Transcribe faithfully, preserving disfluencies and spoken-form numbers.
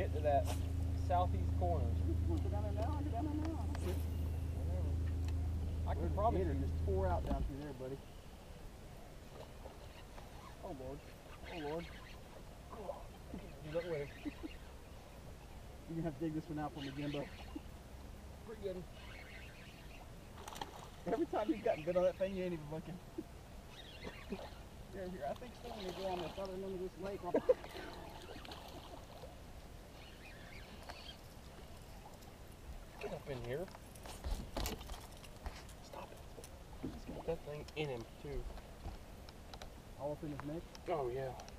get to that southeast corner. Get down there now, get down there now. Whatever. I can probably just tore out down through there, buddy. Oh Lord. Oh Lord. You look with it. You're gonna have to dig this one out for me, Jimbo. Pretty good. Every time you've gotten bit on that thing, you ain't even looking. Here, here, I think someone will go on the southern end of this lake. Get up in here. Stop it. Let's get that thing in him, too. All up in his neck? Oh, yeah.